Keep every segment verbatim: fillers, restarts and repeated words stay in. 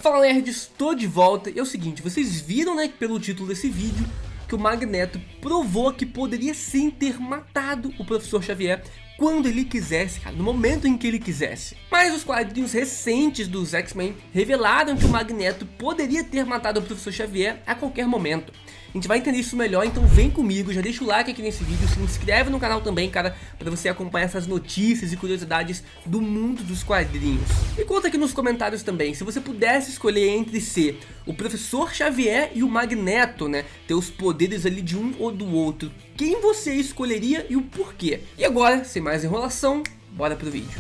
Fala nerds, estou de volta. E é o seguinte, vocês viram, né, pelo título desse vídeo, que o Magneto provou que poderia sim ter matado o Professor Xavier quando ele quisesse, cara, no momento em que ele quisesse. Mas os quadrinhos recentes dos X-Men revelaram que o Magneto poderia ter matado o Professor Xavier a qualquer momento. A gente vai entender isso melhor, então vem comigo, já deixa o like aqui nesse vídeo, se inscreve no canal também, cara, para você acompanhar essas notícias e curiosidades do mundo dos quadrinhos. E conta aqui nos comentários também, se você pudesse escolher entre ser o Professor Xavier e o Magneto, né, ter os poderes ali de um ou do outro, quem você escolheria e o porquê? E agora, sem mais enrolação, bora pro vídeo.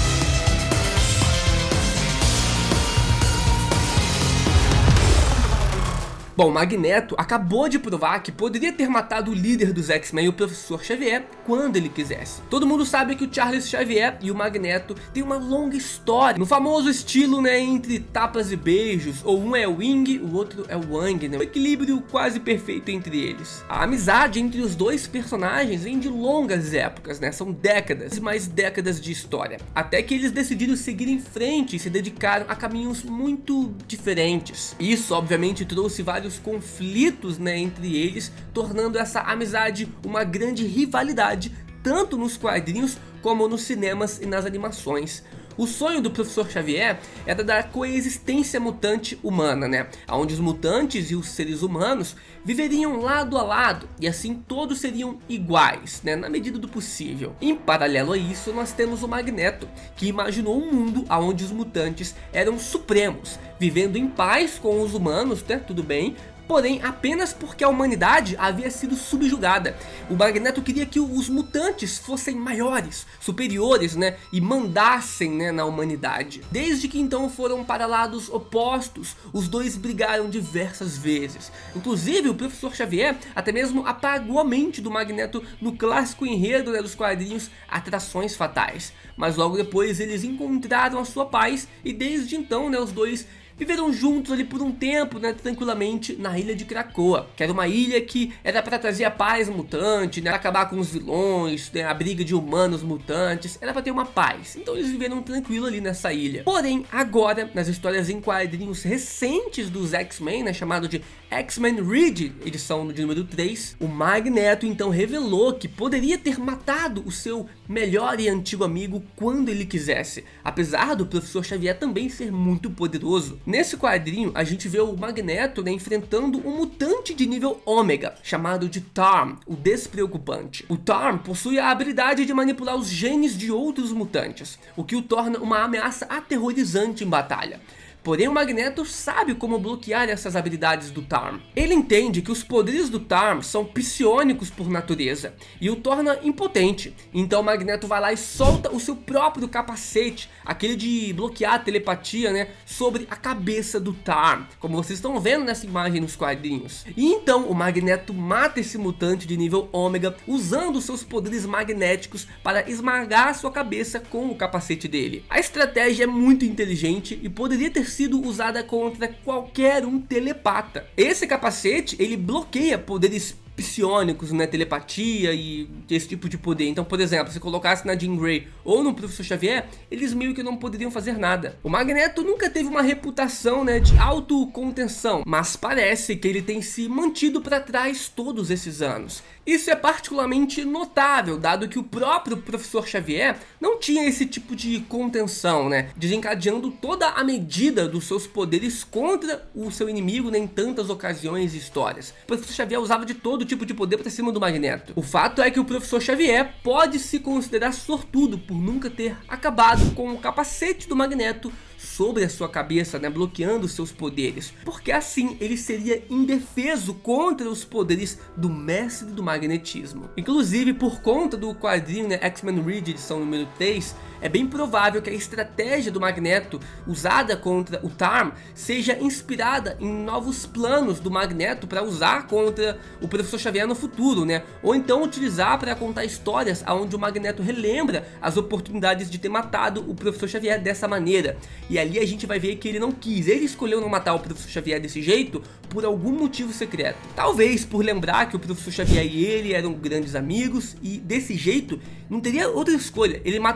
Bom, Magneto acabou de provar que poderia ter matado o líder dos X-Men, o Professor Xavier, quando ele quisesse. Todo mundo sabe que o Charles Xavier e o Magneto têm uma longa história, no famoso estilo, né, entre tapas e beijos, ou um é o Wing, o outro é o Wang, né, um equilíbrio quase perfeito entre eles. A amizade entre os dois personagens vem de longas épocas, né, são décadas e mais décadas de história, até que eles decidiram seguir em frente e se dedicaram a caminhos muito diferentes. Isso, obviamente, trouxe vários conflitos, né, entre eles, tornando essa amizade uma grande rivalidade, tanto nos quadrinhos como nos cinemas e nas animações. O sonho do Professor Xavier era da coexistência mutante humana, né, onde os mutantes e os seres humanos viveriam lado a lado e assim todos seriam iguais, né, na medida do possível. Em paralelo a isso, nós temos o Magneto, que imaginou um mundo onde os mutantes eram supremos, vivendo em paz com os humanos, né, tudo bem, porém apenas porque a humanidade havia sido subjugada. O Magneto queria que os mutantes fossem maiores, superiores, né, e mandassem, né, na humanidade. Desde que então foram para lados opostos, os dois brigaram diversas vezes. Inclusive o Professor Xavier até mesmo apagou a mente do Magneto no clássico enredo, né, dos quadrinhos Atrações Fatais. Mas logo depois eles encontraram a sua paz e desde então, né, os dois viveram juntos ali por um tempo, né, tranquilamente na ilha de Krakoa, que era uma ilha que era para trazer a paz mutante, né, acabar com os vilões, né, a briga de humanos mutantes, era para ter uma paz. Então eles viveram tranquilo ali nessa ilha. Porém, agora, nas histórias em quadrinhos recentes dos X-Men, né, chamado de X-Men Red, edição de número três, o Magneto então revelou que poderia ter matado o seu melhor e antigo amigo quando ele quisesse, apesar do Professor Xavier também ser muito poderoso. Nesse quadrinho, a gente vê o Magneto, né, enfrentando um mutante de nível Ômega, chamado de Tarm, o Despreocupante. O Tarm possui a habilidade de manipular os genes de outros mutantes, o que o torna uma ameaça aterrorizante em batalha. Porém, o Magneto sabe como bloquear essas habilidades do Tarm. Ele entende que os poderes do Tarm são psionicos por natureza e o torna impotente. Então o Magneto vai lá e solta o seu próprio capacete, aquele de bloquear a telepatia, né, sobre a cabeça do Tarm, como vocês estão vendo nessa imagem nos quadrinhos. E então o Magneto mata esse mutante de nível Ômega usando seus poderes magnéticos para esmagar sua cabeça com o capacete dele. A estratégia é muito inteligente e poderia ter sido usada contra qualquer um telepata. Esse capacete, ele bloqueia poderes psionicos, né, telepatia e esse tipo de poder. Então, por exemplo, se colocasse na Jean Grey ou no Professor Xavier, eles meio que não poderiam fazer nada. O Magneto nunca teve uma reputação, né, de autocontenção, mas parece que ele tem se mantido para trás todos esses anos. Isso é particularmente notável, dado que o próprio Professor Xavier não tinha esse tipo de contenção, né, desencadeando toda a medida dos seus poderes contra o seu inimigo, né, em tantas ocasiões e histórias. O Professor Xavier usava de todo tipo de poder para cima do Magneto. O fato é que o Professor Xavier pode se considerar sortudo por nunca ter acabado com o capacete do Magneto sobre a sua cabeça, né, bloqueando seus poderes, porque assim ele seria indefeso contra os poderes do mestre do magnetismo. Inclusive, por conta do quadrinho, né, X-Men Red, edição número três, é bem provável que a estratégia do Magneto usada contra o Tarm seja inspirada em novos planos do Magneto para usar contra o Professor Xavier no futuro, né? Ou então utilizar para contar histórias onde o Magneto relembra as oportunidades de ter matado o Professor Xavier dessa maneira. E ali a gente vai ver que ele não quis, ele escolheu não matar o Professor Xavier desse jeito por algum motivo secreto. Talvez por lembrar que o Professor Xavier e ele eram grandes amigos e desse jeito não teria outra escolha, ele mataria de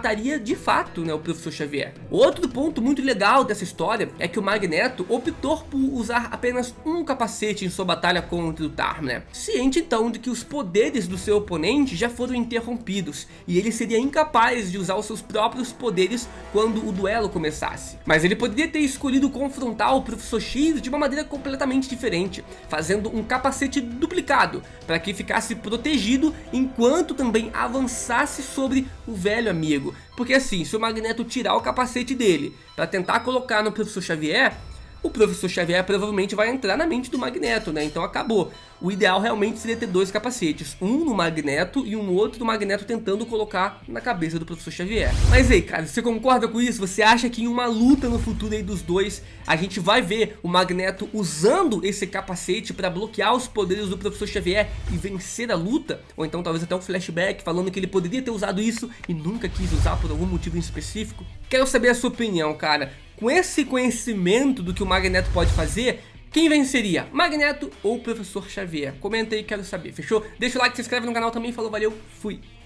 de fato, né, o professor Xavier. Outro ponto muito legal dessa história é que o Magneto optou por usar apenas um capacete em sua batalha contra o Tarm, né? Ciente então de que os poderes do seu oponente já foram interrompidos e ele seria incapaz de usar os seus próprios poderes quando o duelo começasse. Mas ele poderia ter escolhido confrontar o professor X de uma maneira completamente diferente, fazendo um capacete duplicado para que ficasse protegido enquanto também avançasse sobre o velho amigo. Porque assim, se o Magneto tirar o capacete dele para tentar colocar no professor Xavier, o professor Xavier provavelmente vai entrar na mente do Magneto, né? Então acabou. O ideal realmente seria ter dois capacetes, um no Magneto e um no outro do Magneto tentando colocar na cabeça do professor Xavier. Mas aí, cara, você concorda com isso? Você acha que em uma luta no futuro aí dos dois, a gente vai ver o Magneto usando esse capacete para bloquear os poderes do professor Xavier e vencer a luta? Ou então talvez até um flashback falando que ele poderia ter usado isso e nunca quis usar por algum motivo em específico? Quero saber a sua opinião, cara. Com esse conhecimento do que o Magneto pode fazer, quem venceria? Magneto ou o professor Xavier? Comenta aí, quero saber, fechou? Deixa o like, se inscreve no canal também, falou, valeu, fui!